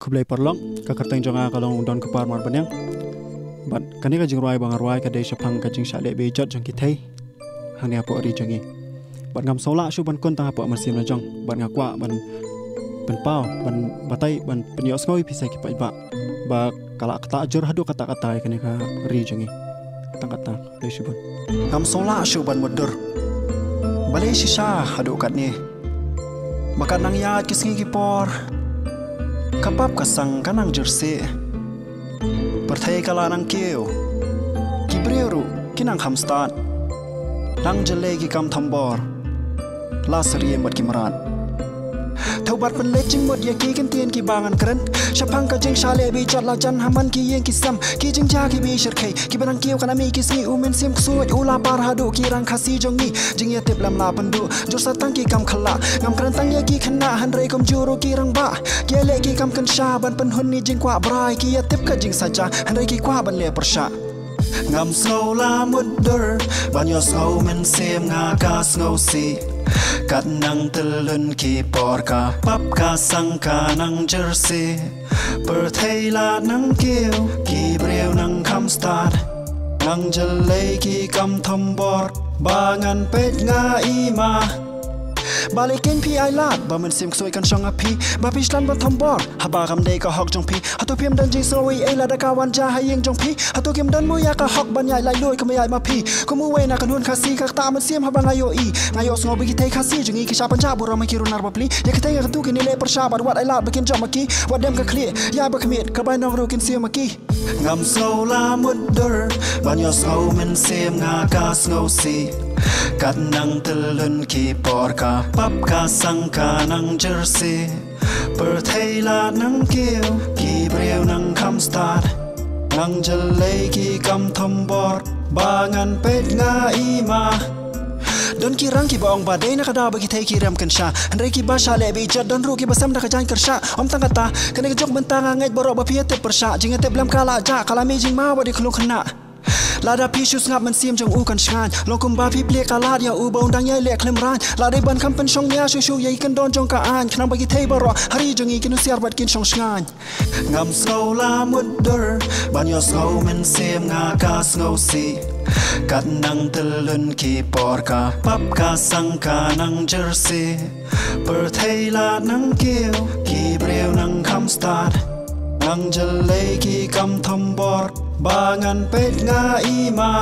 kublai parlong kakarteng jonga kalong don kepar mar banyang bat kani ka jingroi bang arwai ka dei shapang ka jing shale be jot jong kitei hangya po ri jongi bat ngam sola shu ban kon ta po masim na jong bat ngakwa ban pau ban batai ban penyos ngoi pisai ki ba ba kala kata jur hadu kata-kata kani ka ri jongi kata le shu ban ngam sola shu ban mudur balai shisha hadu kat ni makan nang ya kisngi ki por kapap kasang kanang jersey perthai kala nang keu kibreru kinang hamstat nang jele ki kam thambor la seriye mat kimran thaubat pen leching mod ya ki kan tien ki bangan kren shapang ka jing shale bi chat la jan haman ki yeng ki sam ki jing ja ki bi shir khai ki banang keu kana mi ki sni umen sim ksuat ula par hadu ki rang khasi jongi jing ya tep lam la pandu jur satang ki kam khala ngam kren tang ya ki khana han rei kom juru ki rang ba ki le ki kam kan sha ban pen hun ni jing kwa brai ki ya tep ka jing saja han rei ki kwa ban le persha ngam snow la mudur ban yo snow men sim nga ka snow si kat nang telun ki por ka pap ka sang ka nang jersey per thai la nang keu ki breu nang kam start nang jele ki kam thambor bangan pet nga ima balikin pi ai lat ba man sim ksoi kan shong api ba pishlan ba thambor haba gam dei ka hok jong pi hatu pim dan jing soi ai la da ka wan ja hayeng jong pi hatu kim dan mu ya ka hok ban yai lai loi ka mai ma pi ko mu we na kan hun khasi ka ta man sim haba ngayo i ngayo sngo bi ki thei khasi jing i ki sha pan ja bura ma ki runar ba pli ya ki thei ka tu ki ni le par sha ba wat ai lat ba kin jom ma ki wat dem ka clear ya ba kmit ka bai nong ro kin sim ma ki ngam snow la mudur ban yo snow men sim nga ka snow si kat nang telun ki por ka pap ka sang ka nang jersey per thai la nang keu ki breu nang kam start nang jele ki kam thambor bangan pet nga ima don ki rang ki baong ba dei na kada ba ki thei ki ram kan sha andre ki ba sha le bi jat don ru ki basam da ka jan kar sha om tang kata kane jok mentang ngai boro ba pi te per sha jing te blam kala ja kala me jing ma ba di khlu khna lada pi shus ngap man sim jong u kan shan lokum ba pi ple kala ya u bong dang ye le khlem ran la dei ban kam pen shong nya shu shu ye kan don jong ka an khnam ba ki thei boro hari jong i kin siar bat kin shong shan ngam snow la mudur ban yo snow men sim nga ka snow si kat nang telun ki por ka pap ka sang ka nang jersey per thai la nang keu ki breu nang kam start nang jele ki kam thambor bangan pet nga ima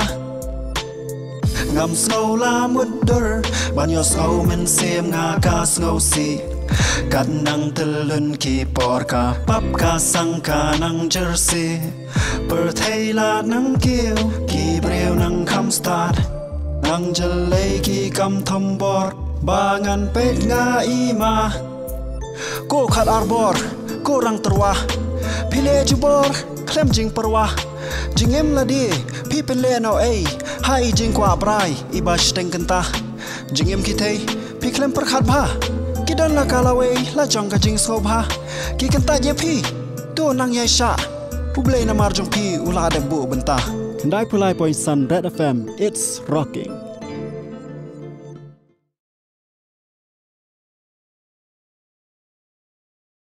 ngam snow la mudur ban yo snow men sim nga ka snow si kat nang telun ki por ka pap ka sang ka nang jersey per thai la nang keu ki breu nang kam start nang jele ki kam thambor bangan pet nga ima ko khat arbor ko rang terwah pile jubor klem jing perwah jingem ladi pi pen le no ai hai jing kwa brai iba steng kenta jingem ki thei pi klem per khat bha ki dan la kalawe la jong ka jing so bha ki kenta ye pi to nang ye sha puble na mar jong pi ula de bu benta ndai pulai point sun red fm it's rocking.